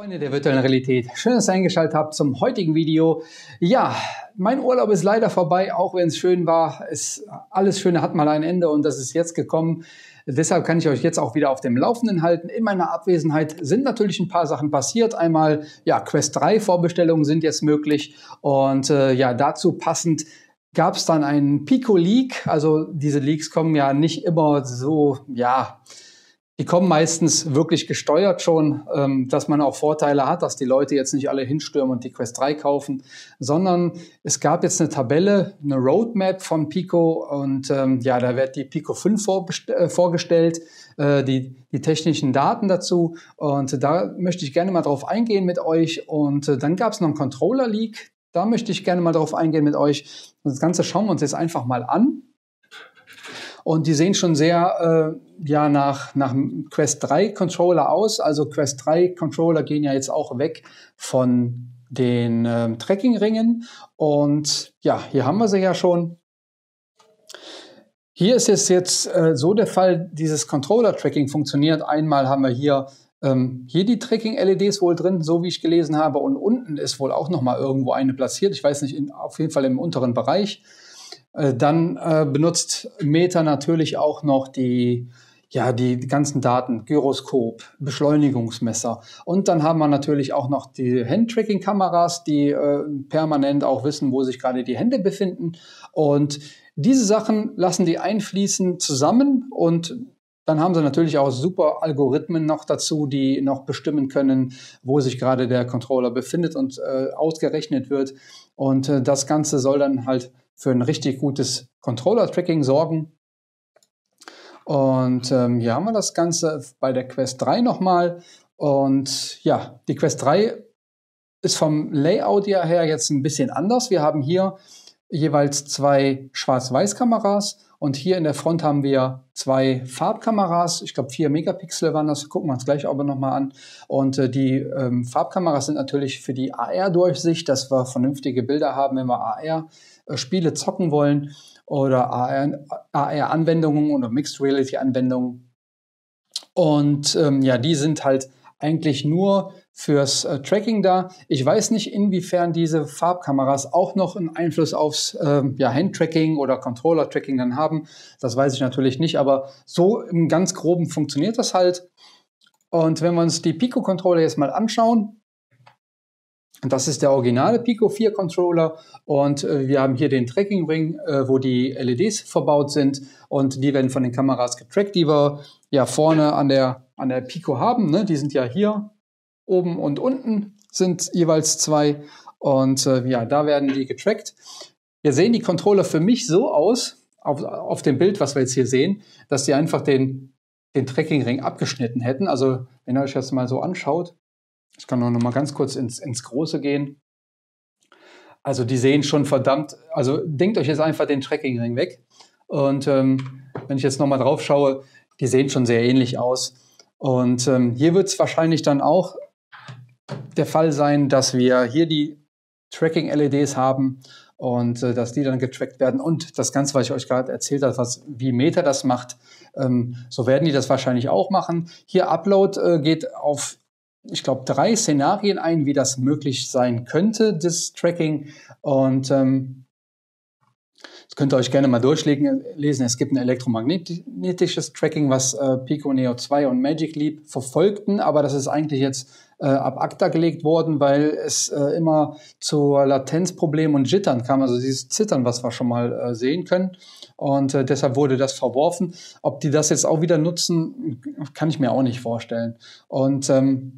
Freunde der virtuellen Realität, schön, dass ihr eingeschaltet habt zum heutigen Video. Ja, mein Urlaub ist leider vorbei, auch wenn es schön war. Alles Schöne hat mal ein Ende und das ist jetzt gekommen. Deshalb kann ich euch jetzt auch wieder auf dem Laufenden halten. In meiner Abwesenheit sind natürlich ein paar Sachen passiert. Einmal, ja, Quest 3 Vorbestellungen sind jetzt möglich und ja, dazu passend gab es dann einen Pico-Leak. Also diese Leaks kommen ja nicht immer so, ja, die kommen meistens wirklich gesteuert schon, dass man auch Vorteile hat, dass die Leute jetzt nicht alle hinstürmen und die Quest 3 kaufen, sondern es gab jetzt eine Tabelle, eine Roadmap von Pico und ja, da wird die Pico 5 vorgestellt, die technischen Daten dazu und da möchte ich gerne mal drauf eingehen mit euch und dann gab es noch einen Controller-Leak, da möchte ich gerne mal drauf eingehen mit euch. Das Ganze schauen wir uns jetzt einfach mal an. Und die sehen schon sehr ja, nach Quest 3 Controller aus. Also Quest 3 Controller gehen ja jetzt auch weg von den Tracking-Ringen. Und ja, hier haben wir sie ja schon. Hier ist es jetzt so der Fall, dieses Controller-Tracking funktioniert. Einmal haben wir hier die Tracking-LEDs wohl drin, so wie ich gelesen habe. Und unten ist wohl auch noch mal irgendwo eine platziert. Ich weiß nicht, auf jeden Fall im unteren Bereich. Dann benutzt Meta natürlich auch noch die ganzen Daten, Gyroskop, Beschleunigungsmesser. Und dann haben wir natürlich auch noch die Hand-Tracking-Kameras, die permanent auch wissen, wo sich gerade die Hände befinden. Und diese Sachen lassen die einfließen zusammen und dann haben sie natürlich auch super Algorithmen noch dazu, die noch bestimmen können, wo sich gerade der Controller befindet und ausgerechnet wird. Und das Ganze soll dann halt für ein richtig gutes Controller-Tracking sorgen. Und hier haben wir das Ganze bei der Quest 3 nochmal. Und ja, die Quest 3 ist vom Layout her jetzt ein bisschen anders. Wir haben hier jeweils 2 Schwarz-Weiß-Kameras und hier in der Front haben wir 2 Farbkameras. Ich glaube 4 Megapixel waren das, gucken wir uns gleich aber nochmal an. Und die Farbkameras sind natürlich für die AR-Durchsicht, dass wir vernünftige Bilder haben, wenn wir AR-Spiele zocken wollen oder AR-Anwendungen oder Mixed Reality-Anwendungen. Und ja, die sind halt eigentlich nur fürs Tracking da. Ich weiß nicht, inwiefern diese Farbkameras auch noch einen Einfluss aufs Hand-Tracking oder Controller-Tracking dann haben. Das weiß ich natürlich nicht, aber so im ganz Groben funktioniert das halt. Und wenn wir uns die Pico-Controller jetzt mal anschauen, das ist der originale Pico 4 Controller und wir haben hier den Tracking Ring, wo die LEDs verbaut sind und die werden von den Kameras getrackt, die wir ja vorne an der Pico haben. Ne? Die sind ja hier oben und unten sind jeweils 2 und ja, da werden die getrackt. Wir sehen die Controller für mich so aus, auf dem Bild, was wir jetzt hier sehen, dass die einfach den Tracking Ring abgeschnitten hätten. Also wenn ihr euch das mal so anschaut, ich kann noch mal ganz kurz ins Große gehen. Also die sehen schon verdammt, also denkt euch jetzt einfach den Tracking-Ring weg. Und wenn ich jetzt noch mal drauf schaue, die sehen schon sehr ähnlich aus. Und hier wird es wahrscheinlich dann auch der Fall sein, dass wir hier die Tracking-LEDs haben und dass die dann getrackt werden. Und das Ganze, was ich euch gerade erzählt habe, wie Meta das macht, so werden die das wahrscheinlich auch machen. Hier Upload geht auf, ich glaube, 3 Szenarien ein, wie das möglich sein könnte, das Tracking. Und das könnt ihr euch gerne mal durchlesen. Es gibt ein elektromagnetisches Tracking, was Pico Neo 2 und Magic Leap verfolgten, aber das ist eigentlich jetzt ab acta gelegt worden, weil es immer zu Latenzproblemen und Jittern kam, also dieses Zittern, was wir schon mal sehen können. Und deshalb wurde das verworfen. Ob die das jetzt auch wieder nutzen, kann ich mir auch nicht vorstellen. Und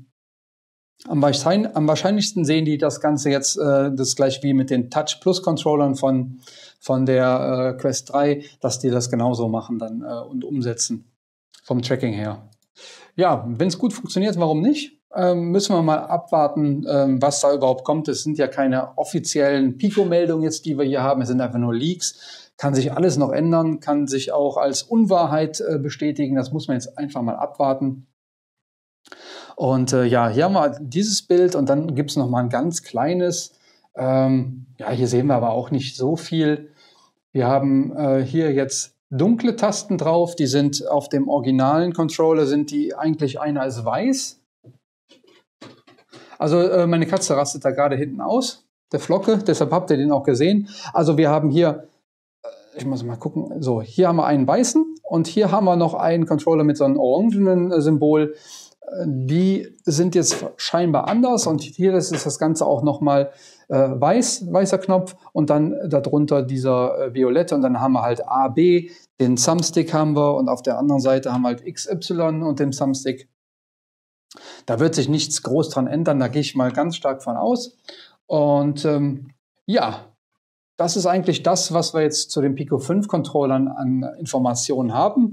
am wahrscheinlichsten sehen die das Ganze jetzt das gleich wie mit den Touch Plus Controllern von der Quest 3, dass die das genauso machen dann und umsetzen vom Tracking her. Ja, wenn es gut funktioniert, warum nicht? Müssen wir mal abwarten, was da überhaupt kommt. Es sind ja keine offiziellen Pico-Meldungen jetzt, die wir hier haben. Es sind einfach nur Leaks. Kann sich alles noch ändern, kann sich auch als Unwahrheit bestätigen. Das muss man jetzt einfach mal abwarten. Und ja, hier haben wir dieses Bild und dann gibt es noch mal ein ganz kleines. Ja, hier sehen wir aber auch nicht so viel. Wir haben hier jetzt dunkle Tasten drauf. Die sind auf dem originalen Controller, sind die eigentlich, einer ist weiß Also meine Katze rastet da gerade hinten aus, der Flocke, deshalb habt ihr den auch gesehen. Also wir haben hier, ich muss mal gucken, so, hier haben wir einen weißen und hier haben wir noch einen Controller mit so einem orangenen Symbol. Die sind jetzt scheinbar anders und hier ist das Ganze auch nochmal weißer Knopf und dann darunter dieser violette und dann haben wir halt A, B, den Thumbstick haben wir und auf der anderen Seite haben wir halt XY und den Thumbstick. Da wird sich nichts groß dran ändern, da gehe ich mal ganz stark von aus. Und ja, das ist eigentlich das, was wir jetzt zu den Pico 5 Controllern an Informationen haben.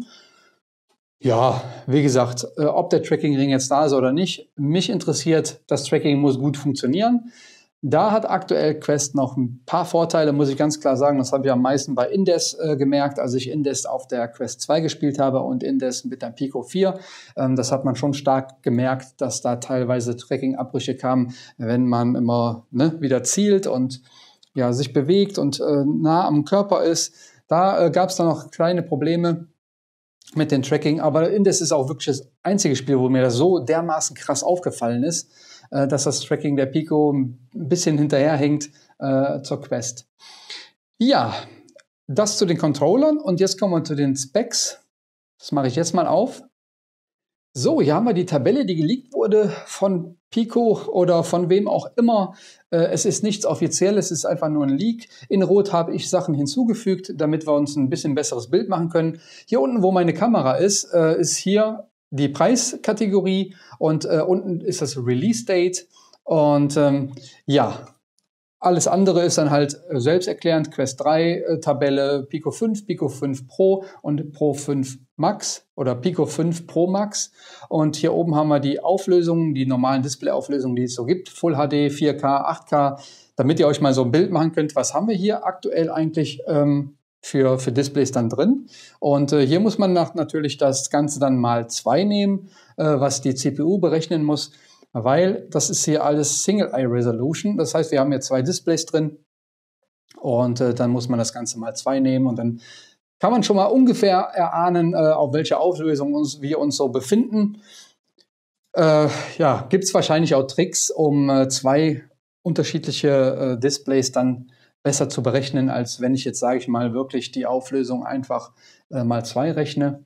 Ja, wie gesagt, ob der Tracking-Ring jetzt da ist oder nicht, mich interessiert, das Tracking muss gut funktionieren. Da hat aktuell Quest noch ein paar Vorteile, muss ich ganz klar sagen. Das habe ich am meisten bei Indes gemerkt, als ich Indes auf der Quest 2 gespielt habe und Indes mit der Pico 4. Das hat man schon stark gemerkt, dass da teilweise Tracking-Abbrüche kamen, wenn man immer wieder zielt und ja, sich bewegt und nah am Körper ist. Da gab es dann noch kleine Probleme mit dem Tracking, aber Indes ist auch wirklich das einzige Spiel, wo mir das so dermaßen krass aufgefallen ist, dass das Tracking der Pico ein bisschen hinterherhängt zur Quest. Ja, das zu den Controllern und jetzt kommen wir zu den Specs. Das mache ich jetzt mal auf. So, hier haben wir die Tabelle, die geleakt wurde von Pico oder von wem auch immer. Es ist nichts Offizielles, es ist einfach nur ein Leak. In Rot habe ich Sachen hinzugefügt, damit wir uns ein bisschen besseres Bild machen können. Hier unten, wo meine Kamera ist, ist hier die Preiskategorie und unten ist das Release-Date. Und ja, alles andere ist dann halt selbsterklärend. Quest 3 Tabelle, Pico 5 Pro und Pro 5 Max oder Pico 5 Pro Max. Und hier oben haben wir die Auflösungen, die normalen Display-Auflösungen, die es so gibt. Full HD, 4K, 8K, damit ihr euch mal so ein Bild machen könnt, was haben wir hier aktuell eigentlich für Displays dann drin. Und hier muss man natürlich das Ganze dann mal 2 nehmen, was die CPU berechnen muss. Weil das ist hier alles Single-Eye-Resolution. Das heißt, wir haben hier 2 Displays drin und dann muss man das Ganze mal 2 nehmen und dann kann man schon mal ungefähr erahnen, auf welche Auflösung wir uns so befinden. Ja, gibt es wahrscheinlich auch Tricks, um 2 unterschiedliche Displays dann besser zu berechnen, als wenn ich jetzt, sage ich mal, wirklich die Auflösung einfach mal 2 rechne.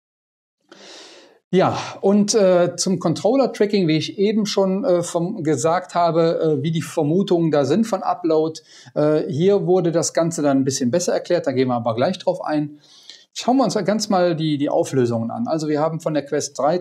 Ja, und zum Controller-Tracking, wie ich eben schon gesagt habe, wie die Vermutungen da sind von Upload. Hier wurde das Ganze dann ein bisschen besser erklärt, da gehen wir aber gleich drauf ein. Schauen wir uns ganz mal die Auflösungen an. Also wir haben von der Quest 3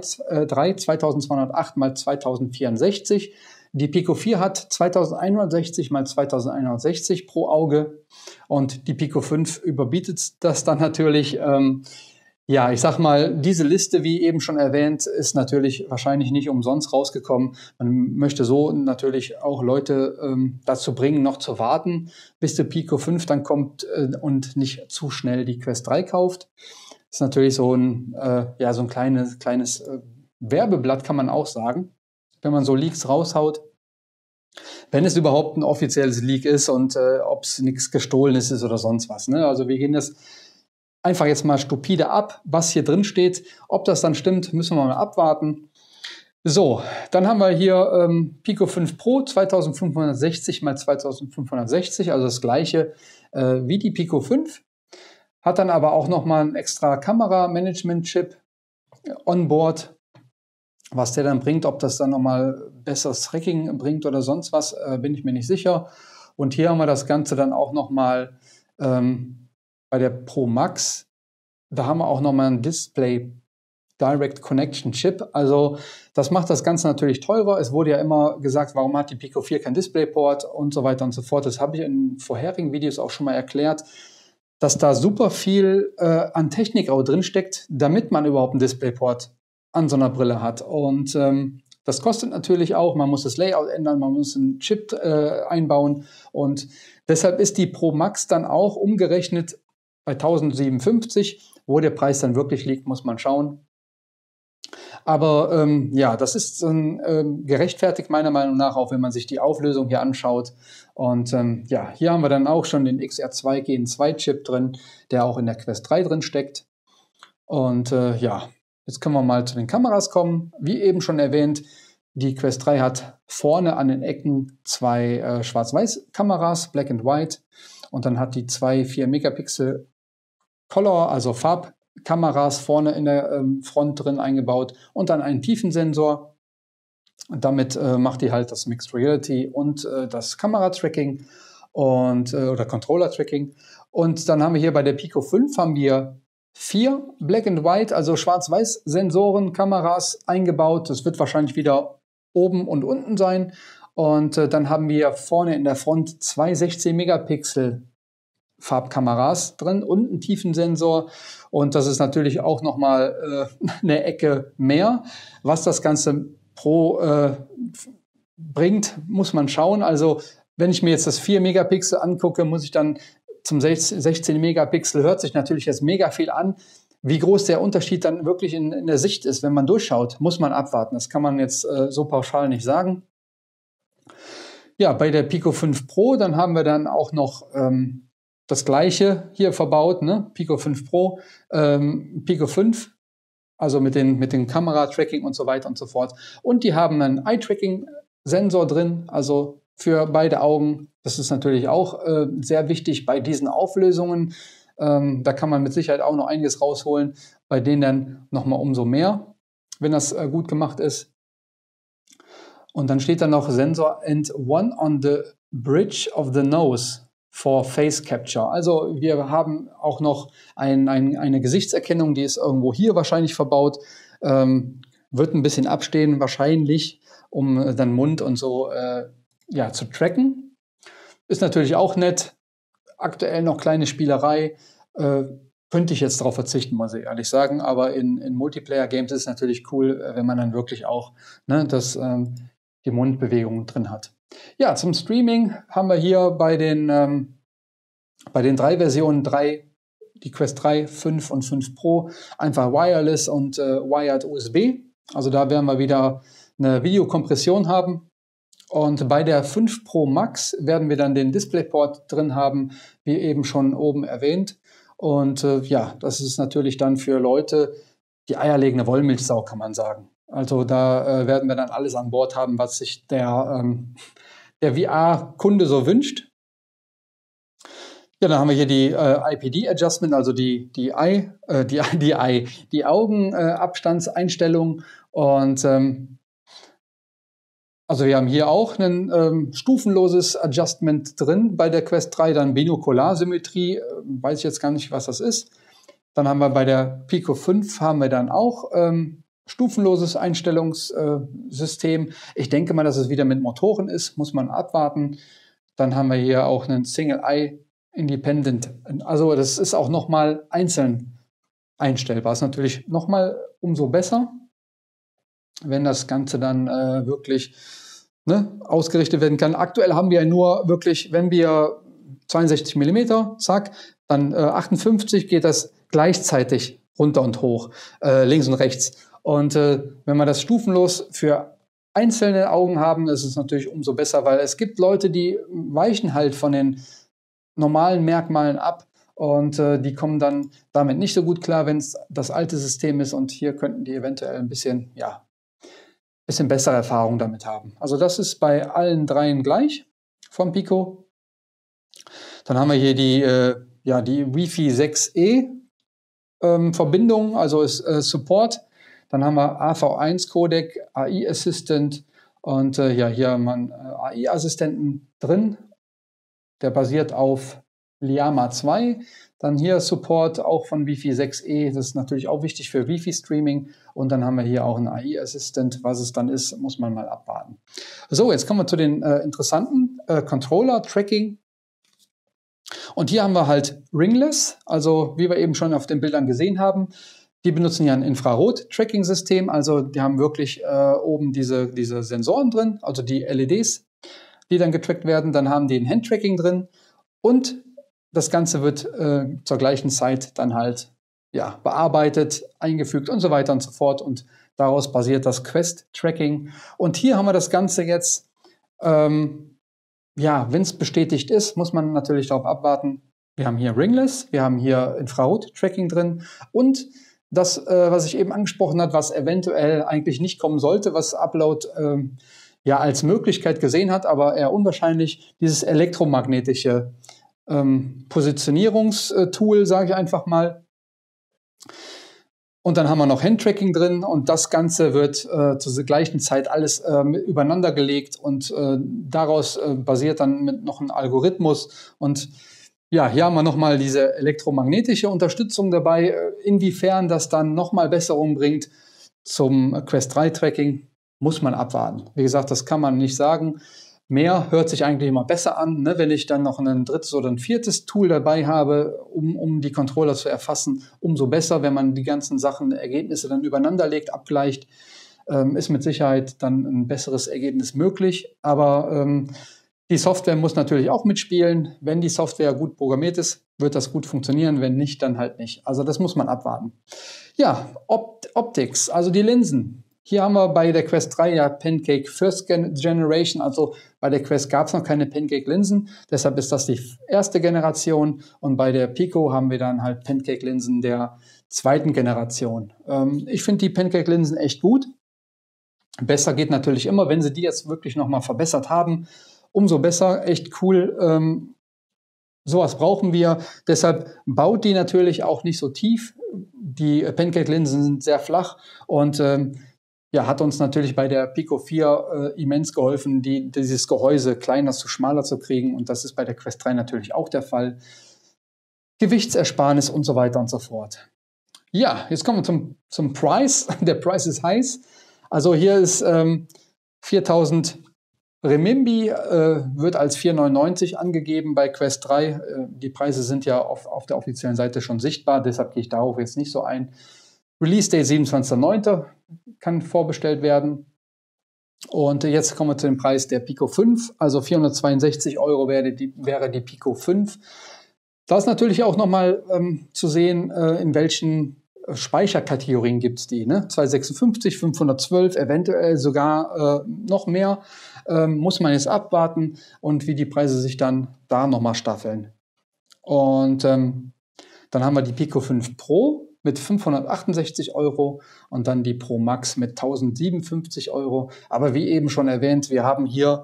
2208 x 2064. Die Pico 4 hat 2160 x 2160 pro Auge und die Pico 5 überbietet das dann natürlich. Ja, ich sag mal, diese Liste, wie eben schon erwähnt, ist natürlich wahrscheinlich nicht umsonst rausgekommen. Man möchte so natürlich auch Leute dazu bringen, noch zu warten, bis die Pico 5 dann kommt und nicht zu schnell die Quest 3 kauft. Das ist natürlich so ein kleines Werbeblatt, kann man auch sagen, wenn man so Leaks raushaut. Wenn es überhaupt ein offizielles Leak ist und ob es nichts Gestohlenes ist oder sonst was. Ne? Also wir gehen das einfach jetzt mal stupide ab, was hier drin steht. Ob das dann stimmt, müssen wir mal abwarten. So, dann haben wir hier Pico 5 Pro 2560 x 2560, also das gleiche wie die Pico 5. Hat dann aber auch nochmal einen extra Kamera-Management-Chip on board. Was der dann bringt, ob das dann nochmal besseres Tracking bringt oder sonst was, bin ich mir nicht sicher. Und hier haben wir das Ganze dann auch nochmal bei der Pro Max, da haben wir auch nochmal ein Display Direct Connection Chip. Also das macht das Ganze natürlich teurer. Es wurde ja immer gesagt, warum hat die Pico 4 kein Displayport und so weiter und so fort. Das habe ich in vorherigen Videos auch schon mal erklärt, dass da super viel an Technik auch drin steckt, damit man überhaupt einen Displayport an so einer Brille hat. Und das kostet natürlich auch. Man muss das Layout ändern, man muss einen Chip einbauen. Und deshalb ist die Pro Max dann auch umgerechnet bei 1057, wo der Preis dann wirklich liegt, muss man schauen. Aber ja, das ist gerechtfertigt meiner Meinung nach, auch wenn man sich die Auflösung hier anschaut. Und ja, hier haben wir dann auch schon den XR2 Gen 2 Chip drin, der auch in der Quest 3 drin steckt. Und ja, jetzt können wir mal zu den Kameras kommen. Wie eben schon erwähnt, Die Quest 3 hat vorne an den Ecken zwei Schwarz-Weiß-Kameras, Black and White. Und dann hat die zwei 4 Megapixel Color, also Farbkameras vorne in der Front drin eingebaut und dann einen Tiefensensor. Und damit macht die halt das Mixed Reality und das Kameratracking und oder Controller-Tracking. Und dann haben wir hier bei der Pico 5 haben wir 4 Black and White, also Schwarz-Weiß-Sensoren, Kameras eingebaut. Das wird wahrscheinlich wieder oben und unten sein. Und dann haben wir vorne in der Front 2 16 Megapixel Farbkameras drin und einen Tiefensensor. Und das ist natürlich auch nochmal eine Ecke mehr. Was das Ganze pro bringt, muss man schauen. Also wenn ich mir jetzt das 4 Megapixel angucke, muss ich dann zum 16 Megapixel, hört sich natürlich jetzt mega viel an. Wie groß der Unterschied dann wirklich in der Sicht ist, wenn man durchschaut, muss man abwarten. Das kann man jetzt so pauschal nicht sagen. Ja, bei der Pico 5 Pro, dann haben wir dann auch noch das gleiche hier verbaut, ne? Pico 5 Pro, Pico 5, also mit den Kameratracking und so weiter und so fort. Und die haben einen Eye-Tracking-Sensor drin, also für beide Augen. Das ist natürlich auch sehr wichtig bei diesen Auflösungen. Da kann man mit Sicherheit auch noch einiges rausholen, bei denen dann nochmal umso mehr, wenn das gut gemacht ist. Und dann steht da noch Sensor and one on the bridge of the nose for Face Capture. Also wir haben auch noch eine Gesichtserkennung, die ist irgendwo hier wahrscheinlich verbaut, wird ein bisschen abstehen wahrscheinlich, um dann Mund und so zu tracken. Ist natürlich auch nett. Aktuell noch kleine Spielerei. Könnte ich jetzt darauf verzichten, muss ich ehrlich sagen. Aber in Multiplayer-Games ist es natürlich cool, wenn man dann wirklich auch die Mundbewegungen drin hat. Ja, zum Streaming haben wir hier bei den 3 Versionen 3, die Quest 3, 5 und 5 Pro, einfach Wireless und Wired USB. Also da werden wir wieder eine Videokompression haben. Und bei der 5 Pro Max werden wir dann den DisplayPort drin haben, wie eben schon oben erwähnt. Und das ist natürlich dann für Leute die eierlegende Wollmilchsau, kann man sagen. Also da werden wir dann alles an Bord haben, was sich der VR-Kunde so wünscht. Ja, dann haben wir hier die IPD-Adjustment, also die Augenabstandseinstellung. Und also wir haben hier auch ein stufenloses Adjustment drin bei der Quest 3, dann Binokularsymmetrie, weiß ich jetzt gar nicht, was das ist. Dann haben wir bei der Pico 5 haben wir dann auch stufenloses Einstellungssystem. Ich denke mal, dass es wieder mit Motoren ist, muss man abwarten. Dann haben wir hier auch einen Single Eye Independent. Also das ist auch nochmal einzeln einstellbar. Ist natürlich nochmal umso besser, wenn das Ganze dann wirklich ausgerichtet werden kann. Aktuell haben wir nur wirklich, wenn wir 62 mm, zack, dann 58 geht das gleichzeitig runter und hoch, links und rechts. Und wenn wir das stufenlos für einzelne Augen haben, ist es natürlich umso besser, weil es gibt Leute, die weichen halt von den normalen Merkmalen ab und die kommen dann damit nicht so gut klar, wenn es das alte System ist, und hier könnten die eventuell ein bisschen bessere Erfahrungen damit haben. Also das ist bei allen dreien gleich vom Pico. Dann haben wir hier die Wi-Fi 6E Verbindung, also ist Support. Dann haben wir AV1 Codec, AI Assistant und hier haben wir einen AI Assistenten drin. Der basiert auf Llama 2. Dann hier Support auch von Wi-Fi 6E. Das ist natürlich auch wichtig für Wi-Fi-Streaming. Und dann haben wir hier auch einen AI-Assistent. Was es dann ist, muss man mal abwarten. So, jetzt kommen wir zu den interessanten Controller-Tracking. Und hier haben wir halt Ringless. Also wie wir eben schon auf den Bildern gesehen haben. Die benutzen ja ein Infrarot-Tracking-System. Also die haben wirklich oben diese Sensoren drin, also die LEDs, die dann getrackt werden. Dann haben die ein Hand-Tracking drin. Und das Ganze wird zur gleichen Zeit dann halt bearbeitet, eingefügt und so weiter und so fort. Und daraus basiert das Quest-Tracking. Und hier haben wir das Ganze jetzt, wenn es bestätigt ist, muss man natürlich darauf abwarten. Wir haben hier Ringless, wir haben hier Infrarot-Tracking drin und das, was ich eben angesprochen habe, was eventuell eigentlich nicht kommen sollte, was Upload ja als Möglichkeit gesehen hat, aber eher unwahrscheinlich, dieses elektromagnetische Positionierungstool, sage ich einfach mal. Und dann haben wir noch Handtracking drin und das Ganze wird zur gleichen Zeit alles übereinander gelegt und daraus basiert dann mit noch ein Algorithmus. Und ja, hier haben wir nochmal diese elektromagnetische Unterstützung dabei. Inwiefern das dann nochmal Besserung bringt zum Quest 3 Tracking, muss man abwarten. Wie gesagt, das kann man nicht sagen. Mehr hört sich eigentlich immer besser an, ne? Wenn ich dann noch ein drittes oder ein viertes Tool dabei habe, um die Controller zu erfassen, umso besser, wenn man die ganzen Sachen, Ergebnisse dann übereinander legt, abgleicht, ist mit Sicherheit dann ein besseres Ergebnis möglich. Aber die Software muss natürlich auch mitspielen. Wenn die Software gut programmiert ist, wird das gut funktionieren. Wenn nicht, dann halt nicht. Also das muss man abwarten. Ja, Optics, also die Linsen. Hier haben wir bei der Quest 3 ja Pancake First Generation, also bei der Quest gab es noch keine Pancake-Linsen, deshalb ist das die erste Generation und bei der Pico haben wir dann halt Pancake-Linsen der zweiten Generation. Ich finde die Pancake-Linsen echt gut. Besser geht natürlich immer, wenn sie die jetzt wirklich nochmal verbessert haben, umso besser, echt cool. Sowas brauchen wir, deshalb baut die natürlich auch nicht so tief. Die Pancake-Linsen sind sehr flach und ja, hat uns natürlich bei der Pico 4 immens geholfen, dieses Gehäuse kleiner zu schmaler zu kriegen. Und das ist bei der Quest 3 natürlich auch der Fall. Gewichtsersparnis und so weiter und so fort. Ja, jetzt kommen wir zum Preis. Der Preis ist heiß. Also hier ist 4.000 Renminbi, wird als 4,99 angegeben bei Quest 3. Die Preise sind ja auf der offiziellen Seite schon sichtbar, deshalb gehe ich darauf jetzt nicht so ein. Release Date 27.09. kann vorbestellt werden. Und jetzt kommen wir zu dem Preis der Pico 5. Also 462 € wäre die Pico 5. Da ist natürlich auch nochmal zu sehen, in welchen Speicherkategorien gibt es die. Ne? 256, 512, eventuell sogar noch mehr. Muss man jetzt abwarten und wie die Preise sich dann da nochmal staffeln. Und dann haben wir die Pico 5 Pro mit 568 € und dann die Pro Max mit 1057 €. Aber wie eben schon erwähnt, wir haben hier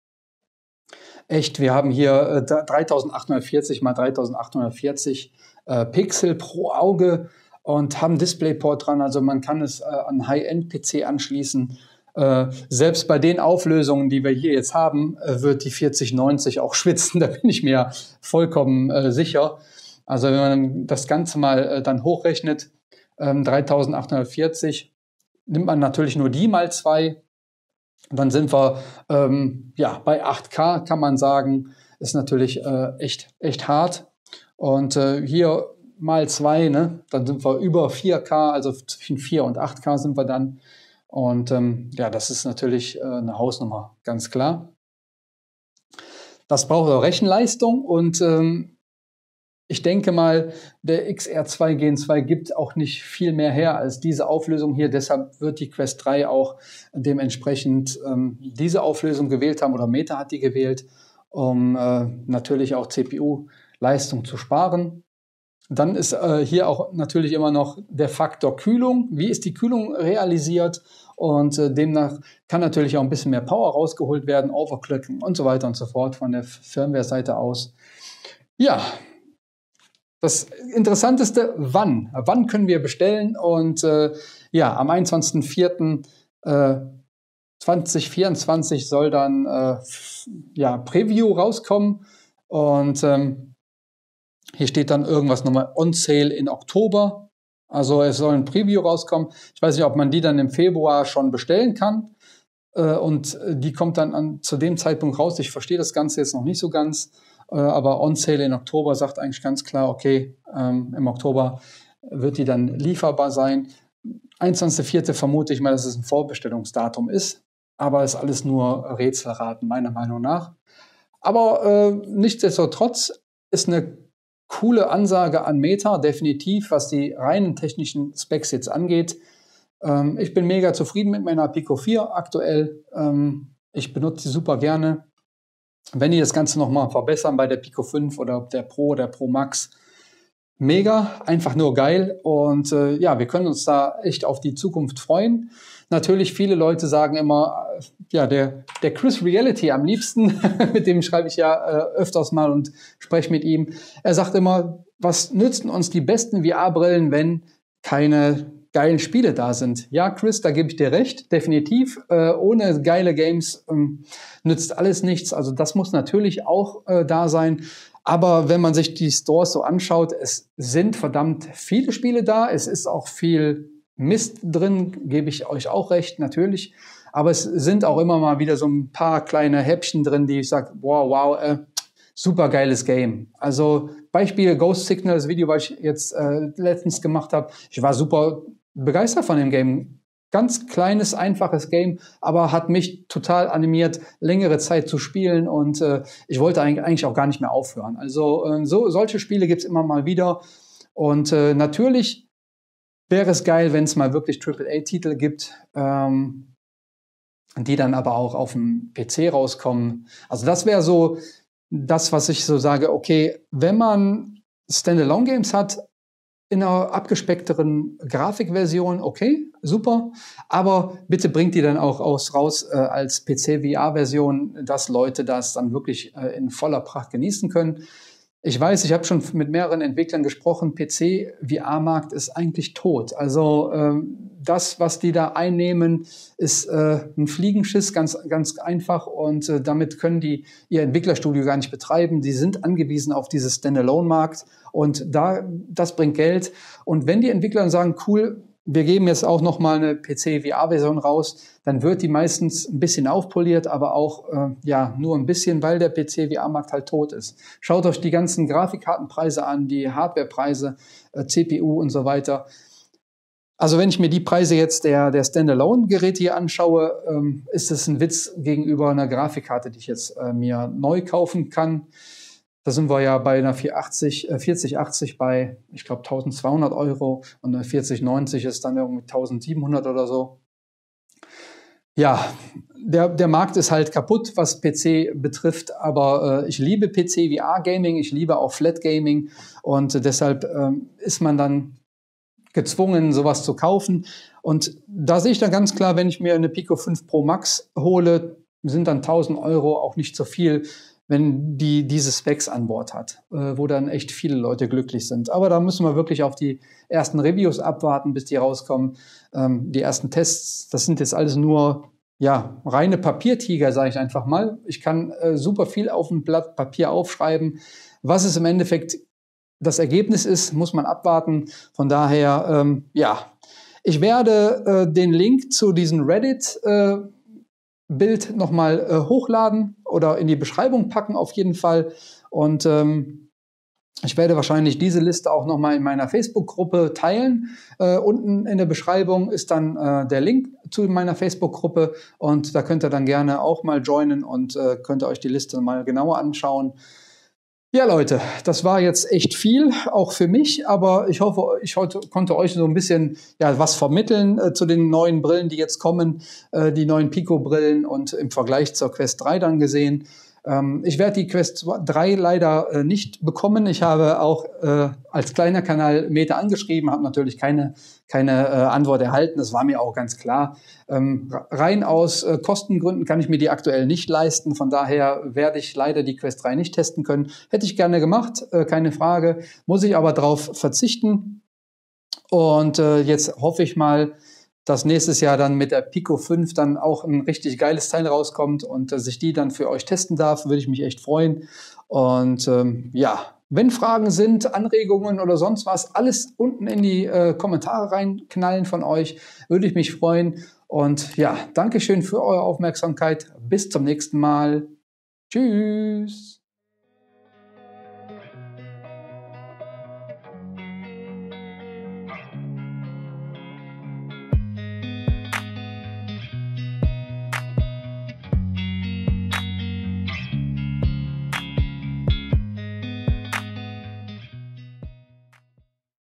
3840 mal 3840 Pixel pro Auge und haben DisplayPort dran. Also man kann es an High-End-PC anschließen. Selbst bei den Auflösungen, die wir hier jetzt haben, wird die 4090 auch schwitzen. Da bin ich mir vollkommen sicher. Also wenn man das Ganze mal dann hochrechnet, 3840, nimmt man natürlich nur die mal 2. Dann sind wir ja, bei 8K, kann man sagen. Ist natürlich echt hart. Und hier mal 2, ne? Dann sind wir über 4K, also zwischen 4 und 8K sind wir dann. Und ja, das ist natürlich eine Hausnummer, ganz klar. Das braucht auch Rechenleistung und ich denke mal, der XR2 Gen 2 gibt auch nicht viel mehr her als diese Auflösung hier. Deshalb wird die Quest 3 auch dementsprechend diese Auflösung gewählt haben oder Meta hat die gewählt, um natürlich auch CPU-Leistung zu sparen. Dann ist hier auch natürlich immer noch der Faktor Kühlung. Wie ist die Kühlung realisiert? Und demnach kann natürlich auch ein bisschen mehr Power rausgeholt werden, Overclocking und so weiter und so fort von der Firmware-Seite aus. Ja, das Interessanteste, wann? Wann können wir bestellen? Und ja, am 21.04.2024 soll dann ja, Preview rauskommen. Und hier steht dann irgendwas nochmal on sale in Oktober. Also es soll ein Preview rauskommen. Ich weiß nicht, ob man die dann im Februar schon bestellen kann. Und die kommt dann zu dem Zeitpunkt raus. Ich verstehe das Ganze jetzt noch nicht so ganz. Aber on sale in Oktober sagt eigentlich ganz klar, okay, im Oktober wird die dann lieferbar sein. 21.04. vermute ich mal, dass es ein Vorbestellungsdatum ist. Aber es ist alles nur Rätselraten, meiner Meinung nach. Aber nichtsdestotrotz ist eine coole Ansage an Meta, definitiv, was die reinen technischen Specs jetzt angeht. Ich bin mega zufrieden mit meiner Pico 4 aktuell. Ich benutze sie super gerne. Wenn die das Ganze nochmal verbessern bei der Pico 5 oder der Pro Max, mega, einfach nur geil. Und ja, wir können uns da echt auf die Zukunft freuen. Natürlich, viele Leute sagen immer, ja, der Chris Reality am liebsten, mit dem schreibe ich ja öfters mal und spreche mit ihm. Er sagt immer, was nützen uns die besten VR-Brillen, wenn keine geilen Spiele da sind? Ja, Chris, da gebe ich dir recht, definitiv. Ohne geile Games nützt alles nichts. Also das muss natürlich auch da sein. Aber wenn man sich die Stores so anschaut, es sind verdammt viele Spiele da. Es ist auch viel Mist drin, gebe ich euch auch recht, natürlich. Aber es sind auch immer mal wieder so ein paar kleine Häppchen drin, die ich sage, wow, super geiles Game. Also Beispiel Ghost Signal, das Video, was ich jetzt letztens gemacht habe. Ich war super begeistert von dem Game. Ganz kleines, einfaches Game, aber hat mich total animiert, längere Zeit zu spielen und ich wollte eigentlich auch gar nicht mehr aufhören. Also solche Spiele gibt's immer mal wieder und natürlich wäre es geil, wenn es mal wirklich AAA-Titel gibt, die dann aber auch auf dem PC rauskommen. Also das wäre so das, was ich so sage, okay, wenn man Standalone-Games hat, in einer abgespeckteren Grafikversion, okay, super, aber bitte bringt die dann auch raus als PC-VR-Version, dass Leute das dann wirklich in voller Pracht genießen können. Ich weiß, ich habe schon mit mehreren Entwicklern gesprochen, PC-VR-Markt ist eigentlich tot. Also das, was die da einnehmen, ist ein Fliegenschiss, ganz einfach. Und damit können die ihr Entwicklerstudio gar nicht betreiben. Die sind angewiesen auf dieses Standalone-Markt. Und das bringt Geld. Und wenn die Entwickler dann sagen, cool, wir geben jetzt auch noch mal eine PC-VR-Version raus, dann wird die meistens ein bisschen aufpoliert, aber auch ja nur ein bisschen, weil der PC-VR-Markt halt tot ist. Schaut euch die ganzen Grafikkartenpreise an, die Hardwarepreise, CPU und so weiter. Also wenn ich mir die Preise jetzt der Standalone-Geräte hier anschaue, ist es ein Witz gegenüber einer Grafikkarte, die ich jetzt mir neu kaufen kann. Da sind wir ja bei einer 4080 bei, ich glaube, 1200 Euro und eine 4090 ist dann irgendwie 1700 oder so. Ja, der Markt ist halt kaputt, was PC betrifft, aber ich liebe PC-VR-Gaming, ich liebe auch Flat-Gaming und deshalb ist man dann gezwungen, sowas zu kaufen. Und da sehe ich dann ganz klar, wenn ich mir eine Pico 5 Pro Max hole, sind dann 1000 Euro auch nicht so viel, wenn die diese Specs an Bord hat, wo dann echt viele Leute glücklich sind. Aber da müssen wir wirklich auf die ersten Reviews abwarten, bis die rauskommen. Die ersten Tests, das sind jetzt alles nur ja reine Papiertiger, sage ich einfach mal. Ich kann super viel auf ein Blatt Papier aufschreiben. Was es im Endeffekt das Ergebnis ist, muss man abwarten. Von daher, ja, ich werde den Link zu diesem Reddit Bild nochmal hochladen oder in die Beschreibung packen auf jeden Fall. Und ich werde wahrscheinlich diese Liste auch nochmal in meiner Facebook-Gruppe teilen. Unten in der Beschreibung ist dann der Link zu meiner Facebook-Gruppe und da könnt ihr dann gerne auch mal joinen und könnt ihr euch die Liste mal genauer anschauen. Ja, Leute, das war jetzt echt viel, auch für mich, aber ich hoffe, ich konnte euch so ein bisschen ja, was vermitteln zu den neuen Brillen, die jetzt kommen, die neuen Pico-Brillen und im Vergleich zur Quest 3 dann gesehen. Ich werde die Quest 3 leider nicht bekommen. Ich habe auch als kleiner Kanal Meta angeschrieben, habe natürlich keine Antwort erhalten. Das war mir auch ganz klar. Rein aus Kostengründen kann ich mir die aktuell nicht leisten. Von daher werde ich leider die Quest 3 nicht testen können. Hätte ich gerne gemacht, keine Frage. Muss ich aber drauf verzichten. Und jetzt hoffe ich mal, dass nächstes Jahr dann mit der Pico 5 dann auch ein richtig geiles Teil rauskommt und dass ich die dann für euch testen darf, würde ich mich echt freuen. Und ja, wenn Fragen sind, Anregungen oder sonst was, alles unten in die Kommentare reinknallen von euch, würde ich mich freuen. Und ja, Dankeschön für eure Aufmerksamkeit. Bis zum nächsten Mal. Tschüss.